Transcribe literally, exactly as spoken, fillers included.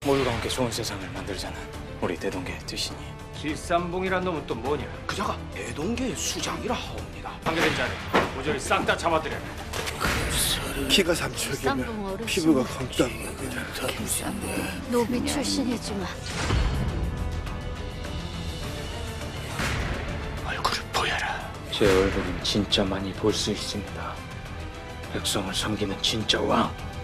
모두가 함께 좋은 세상을 만들자는 우리 대동계의 뜻이니. 길삼봉이란 놈은 또 뭐냐? 그자가 대동계의 수장이라 하옵니다. 판결된 자를 모조리 싹 다 잡아들여라. 키가 삼척이면 피부가 검다입니다. 노비 출신이지만 얼굴을 보여라. 제 얼굴은 진짜 많이 볼 수 있습니다. 백성을 섬기는 진짜 왕.